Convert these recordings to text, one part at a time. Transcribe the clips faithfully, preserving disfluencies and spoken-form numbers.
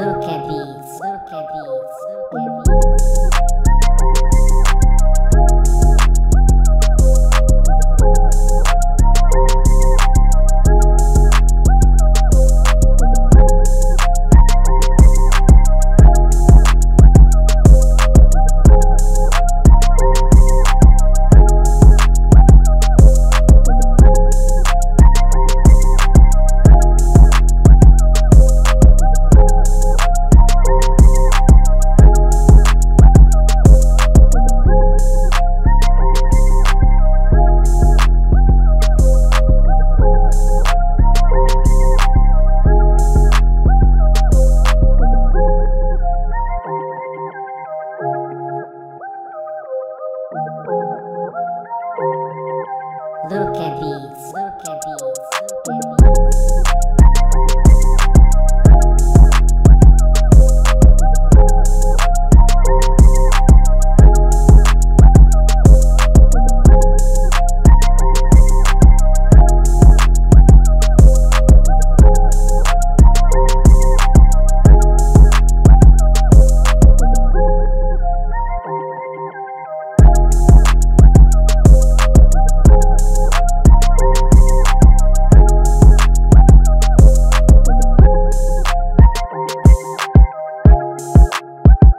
Look at these, look at these, look at these. Look at these, look at these, look at these.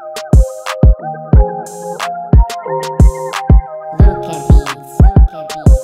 Look at these, look at these.